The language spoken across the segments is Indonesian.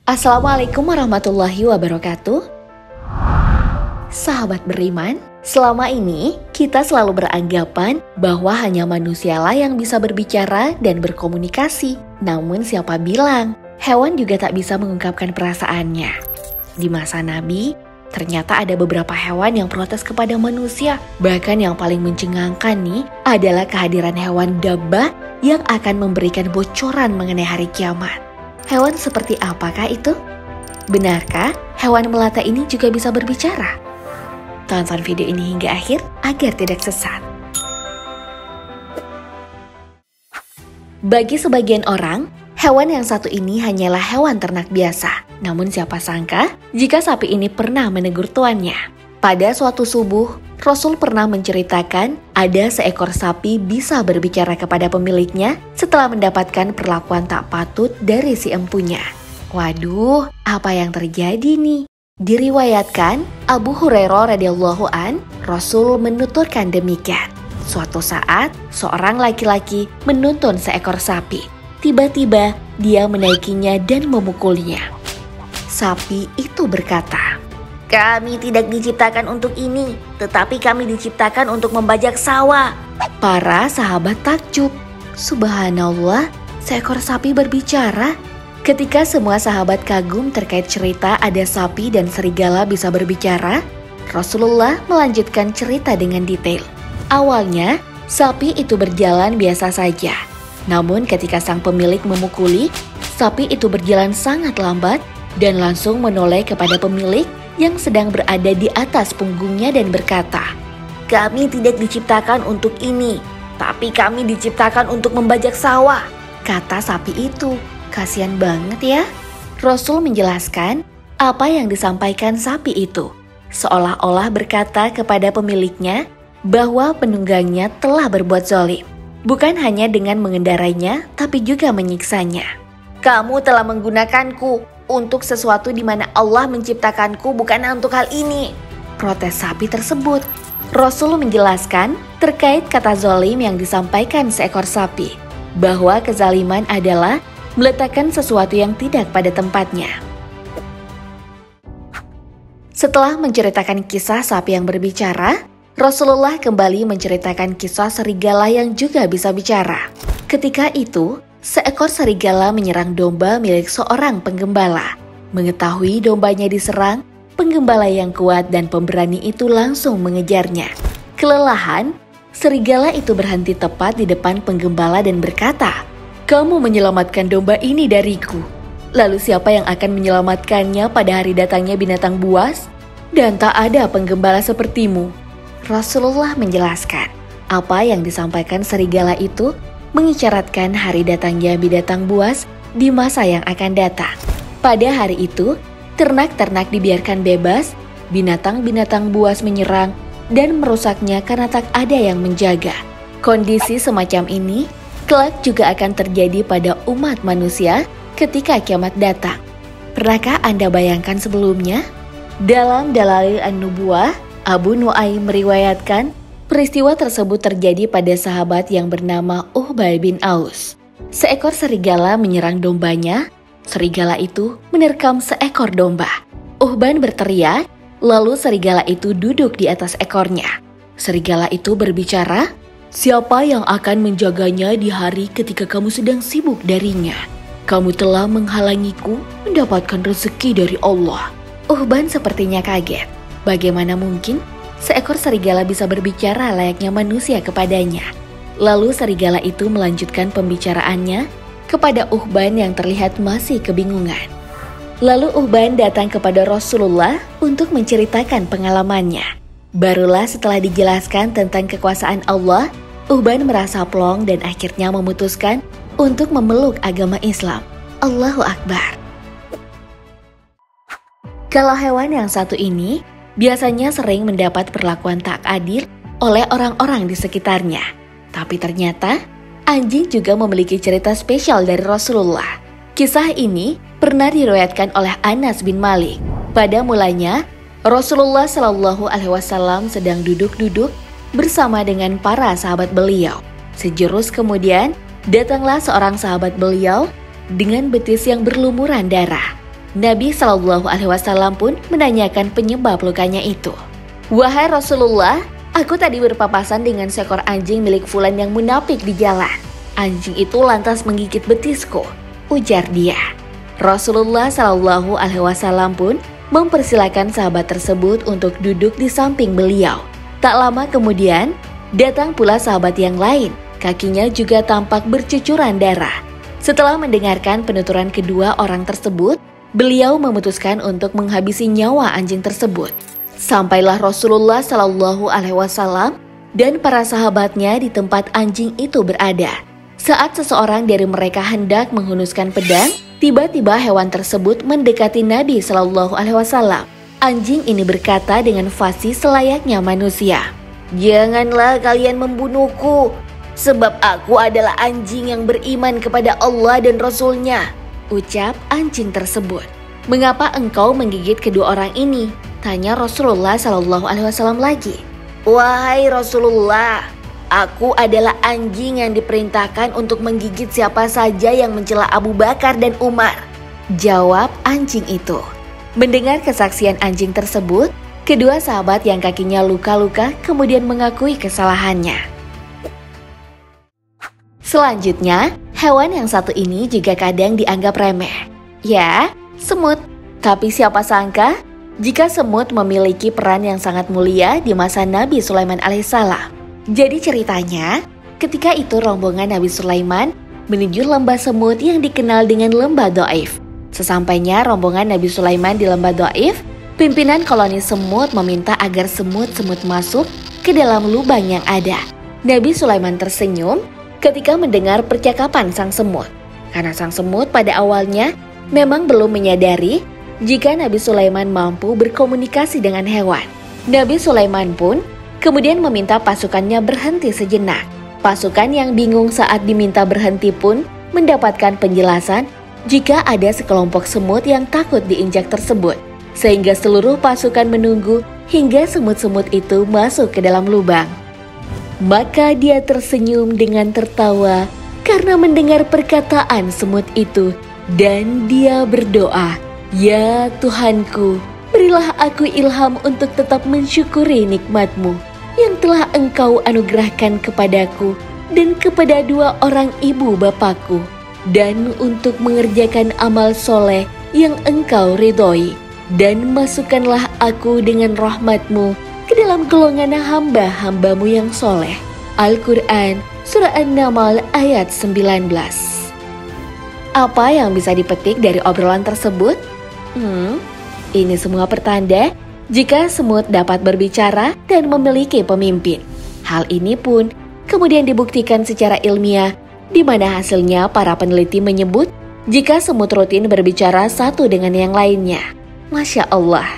Assalamualaikum warahmatullahi wabarakatuh. Sahabat beriman, selama ini kita selalu beranggapan bahwa hanya manusialah yang bisa berbicara dan berkomunikasi. Namun siapa bilang hewan juga tak bisa mengungkapkan perasaannya? Di masa Nabi, ternyata ada beberapa hewan yang protes kepada manusia. Bahkan yang paling mencengangkan nih adalah kehadiran hewan dabbah yang akan memberikan bocoran mengenai hari kiamat. Hewan seperti apakah itu? Benarkah hewan melata ini juga bisa berbicara? Tonton video ini hingga akhir agar tidak sesat. Bagi sebagian orang, hewan yang satu ini hanyalah hewan ternak biasa. Namun siapa sangka jika sapi ini pernah menegur tuannya. Pada suatu subuh, Rasul pernah menceritakan ada seekor sapi bisa berbicara kepada pemiliknya setelah mendapatkan perlakuan tak patut dari si empunya. Waduh, apa yang terjadi nih? Diriwayatkan Abu Hurairah radhiyallahu an, Rasul menuturkan demikian. Suatu saat, seorang laki-laki menuntun seekor sapi. Tiba-tiba, dia menaikinya dan memukulnya. Sapi itu berkata, "Kami tidak diciptakan untuk ini, tetapi kami diciptakan untuk membajak sawah." Para sahabat takjub. Subhanallah, seekor sapi berbicara. Ketika semua sahabat kagum terkait cerita ada sapi dan serigala bisa berbicara, Rasulullah melanjutkan cerita dengan detail. Awalnya, sapi itu berjalan biasa saja. Namun ketika sang pemilik memukuli, sapi itu berjalan sangat lambat dan langsung menoleh kepada pemilik yang sedang berada di atas punggungnya dan berkata, "Kami tidak diciptakan untuk ini, tapi kami diciptakan untuk membajak sawah," kata sapi itu. Kasian banget ya. Rasul menjelaskan apa yang disampaikan sapi itu, seolah-olah berkata kepada pemiliknya bahwa penunggangnya telah berbuat zalim, bukan hanya dengan mengendarainya, tapi juga menyiksanya. "Kamu telah menggunakanku untuk sesuatu di mana Allah menciptakanku bukan untuk hal ini," protes sapi tersebut. Rasul menjelaskan terkait kata zalim yang disampaikan seekor sapi, bahwa kezaliman adalah meletakkan sesuatu yang tidak pada tempatnya. Setelah menceritakan kisah sapi yang berbicara, Rasulullah kembali menceritakan kisah serigala yang juga bisa bicara. Ketika itu, seekor serigala menyerang domba milik seorang penggembala. Mengetahui dombanya diserang, penggembala yang kuat dan pemberani itu langsung mengejarnya. Kelelahan, serigala itu berhenti tepat di depan penggembala dan berkata, "Kamu menyelamatkan domba ini dariku. Lalu siapa yang akan menyelamatkannya pada hari datangnya binatang buas? Dan tak ada penggembala sepertimu." Rasulullah menjelaskan, apa yang disampaikan serigala itu mengisyaratkan hari datangnya binatang buas di masa yang akan datang. Pada hari itu, ternak-ternak dibiarkan bebas, binatang-binatang buas menyerang dan merusaknya karena tak ada yang menjaga. Kondisi semacam ini kelak juga akan terjadi pada umat manusia ketika kiamat datang. Pernahkah Anda bayangkan sebelumnya? Dalam Dalail An-Nubuwah, Abu Nuaim meriwayatkan peristiwa tersebut terjadi pada sahabat yang bernama Uhbay bin Aus. Seekor serigala menyerang dombanya. Serigala itu menerkam seekor domba. Uhban berteriak, lalu serigala itu duduk di atas ekornya. Serigala itu berbicara, "Siapa yang akan menjaganya di hari ketika kamu sedang sibuk darinya? Kamu telah menghalangiku mendapatkan rezeki dari Allah." Uhban sepertinya kaget. Bagaimana mungkin seekor serigala bisa berbicara layaknya manusia kepadanya? Lalu serigala itu melanjutkan pembicaraannya kepada Uhban yang terlihat masih kebingungan. Lalu Uhban datang kepada Rasulullah untuk menceritakan pengalamannya. Barulah setelah dijelaskan tentang kekuasaan Allah, Uhban merasa plong dan akhirnya memutuskan untuk memeluk agama Islam. Allahu Akbar. Kalau hewan yang satu ini biasanya sering mendapat perlakuan tak adil oleh orang-orang di sekitarnya. Tapi ternyata anjing juga memiliki cerita spesial dari Rasulullah. Kisah ini pernah diriwayatkan oleh Anas bin Malik. Pada mulanya, Rasulullah Shallallahu Alaihi Wasallam sedang duduk-duduk bersama dengan para sahabat beliau. Sejurus kemudian, datanglah seorang sahabat beliau dengan betis yang berlumuran darah. Nabi Shallallahu Alaihi Wasallam pun menanyakan penyebab lukanya itu. "Wahai Rasulullah, aku tadi berpapasan dengan seekor anjing milik Fulan yang munafik di jalan. Anjing itu lantas menggigit betisku," ujar dia. Rasulullah Shallallahu Alaihi Wasallam pun mempersilakan sahabat tersebut untuk duduk di samping beliau. Tak lama kemudian, datang pula sahabat yang lain. Kakinya juga tampak bercucuran darah. Setelah mendengarkan penuturan kedua orang tersebut, beliau memutuskan untuk menghabisi nyawa anjing tersebut. Sampailah Rasulullah Shallallahu Alaihi Wasallam dan para sahabatnya di tempat anjing itu berada. Saat seseorang dari mereka hendak menghunuskan pedang, tiba-tiba hewan tersebut mendekati Nabi Shallallahu Alaihi Wasallam. Anjing ini berkata dengan fasih selayaknya manusia, "Janganlah kalian membunuhku, sebab aku adalah anjing yang beriman kepada Allah dan Rasul-Nya," ucap anjing tersebut. "Mengapa engkau menggigit kedua orang ini?" tanya Rasulullah Shallallahu Alaihi Wasallam lagi. "Wahai Rasulullah, aku adalah anjing yang diperintahkan untuk menggigit siapa saja yang mencela Abu Bakar dan Umar," jawab anjing itu. Mendengar kesaksian anjing tersebut, kedua sahabat yang kakinya luka-luka kemudian mengakui kesalahannya. Selanjutnya, hewan yang satu ini juga kadang dianggap remeh. Ya, semut. Tapi siapa sangka jika semut memiliki peran yang sangat mulia di masa Nabi Sulaiman alaihissalam. Jadi ceritanya, ketika itu rombongan Nabi Sulaiman menuju lembah semut yang dikenal dengan lembah Dhaif. Sesampainya rombongan Nabi Sulaiman di lembah Dhaif, pimpinan koloni semut meminta agar semut-semut masuk ke dalam lubang yang ada. Nabi Sulaiman tersenyum ketika mendengar percakapan sang semut. Karena sang semut pada awalnya memang belum menyadari jika Nabi Sulaiman mampu berkomunikasi dengan hewan. Nabi Sulaiman pun kemudian meminta pasukannya berhenti sejenak. Pasukan yang bingung saat diminta berhenti pun mendapatkan penjelasan jika ada sekelompok semut yang takut diinjak tersebut, sehingga seluruh pasukan menunggu hingga semut-semut itu masuk ke dalam lubang. Maka dia tersenyum dengan tertawa karena mendengar perkataan semut itu, dan dia berdoa, "Ya Tuhanku, berilah aku ilham untuk tetap mensyukuri nikmat-Mu yang telah Engkau anugerahkan kepadaku dan kepada dua orang ibu bapakku, dan untuk mengerjakan amal soleh yang Engkau ridhoi, dan masukkanlah aku dengan rahmat-Mu ke dalam golongan hamba-hamba-Mu yang soleh." Al-Quran Surah An-Naml ayat 19. Apa yang bisa dipetik dari obrolan tersebut? Ini semua pertanda jika semut dapat berbicara dan memiliki pemimpin. Hal ini pun kemudian dibuktikan secara ilmiah, di mana hasilnya para peneliti menyebut jika semut rutin berbicara satu dengan yang lainnya. Masya Allah.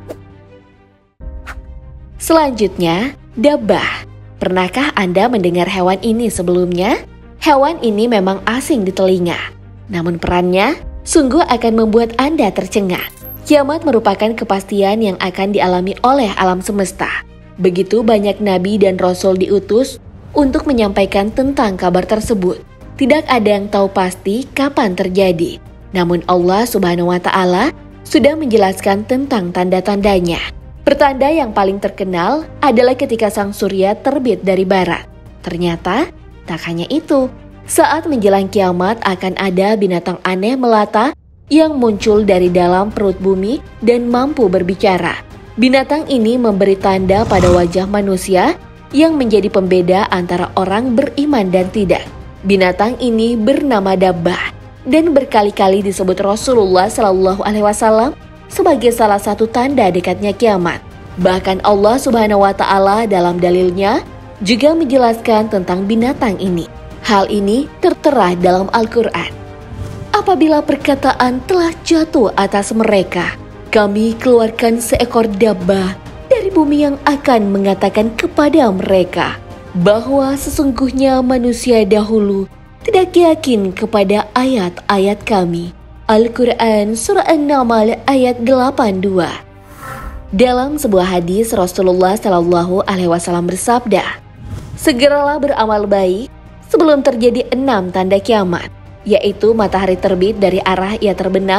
Selanjutnya, dabah. Pernahkah Anda mendengar hewan ini sebelumnya? Hewan ini memang asing di telinga, namun perannya sungguh akan membuat Anda tercengang. Kiamat merupakan kepastian yang akan dialami oleh alam semesta. Begitu banyak nabi dan rasul diutus untuk menyampaikan tentang kabar tersebut. Tidak ada yang tahu pasti kapan terjadi. Namun Allah Subhanahu wa Ta'ala sudah menjelaskan tentang tanda-tandanya. Pertanda yang paling terkenal adalah ketika sang surya terbit dari barat. Ternyata tak hanya itu, saat menjelang kiamat akan ada binatang aneh melata yang muncul dari dalam perut bumi dan mampu berbicara. Binatang ini memberi tanda pada wajah manusia yang menjadi pembeda antara orang beriman dan tidak. Binatang ini bernama Dabbah dan berkali-kali disebut Rasulullah Shallallahu Alaihi Wasallam sebagai salah satu tanda dekatnya kiamat. Bahkan Allah Subhanahu wa Ta'ala dalam dalilnya juga menjelaskan tentang binatang ini. Hal ini tertera dalam Al-Quran. Apabila perkataan telah jatuh atas mereka, kami keluarkan seekor dabbah dari bumi yang akan mengatakan kepada mereka bahwa sesungguhnya manusia dahulu tidak yakin kepada ayat-ayat kami. Al-Quran Surah An-Naml ayat 82. Dalam sebuah hadis Rasulullah Shallallahu Alaihi Wasallam bersabda, "Segeralah beramal baik sebelum terjadi 6 tanda kiamat, yaitu matahari terbit dari arah ia terbenam,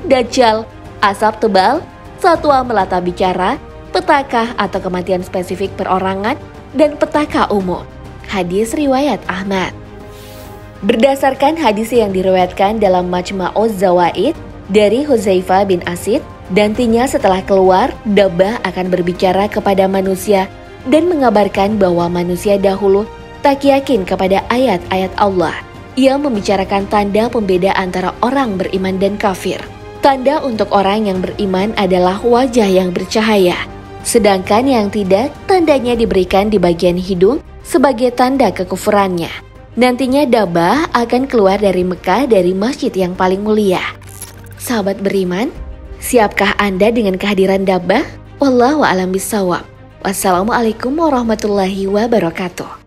dajjal, asap tebal, satwa melata bicara, petaka atau kematian spesifik perorangan, dan petaka umum. Hadis riwayat Ahmad. Berdasarkan hadis yang diriwayatkan dalam Majma'uz Zawaid dari Hudzaifah bin Asid, nantinya setelah keluar, Dabbah akan berbicara kepada manusia dan mengabarkan bahwa manusia dahulu tak yakin kepada ayat-ayat Allah. Ia membicarakan tanda pembeda antara orang beriman dan kafir. Tanda untuk orang yang beriman adalah wajah yang bercahaya, sedangkan yang tidak, tandanya diberikan di bagian hidung sebagai tanda kekufurannya. Nantinya Dabbah akan keluar dari Mekah dari masjid yang paling mulia. Sahabat beriman, siapkah Anda dengan kehadiran Dabbah? Wallahu a'lam bishawab. Wassalamualaikum warahmatullahi wabarakatuh.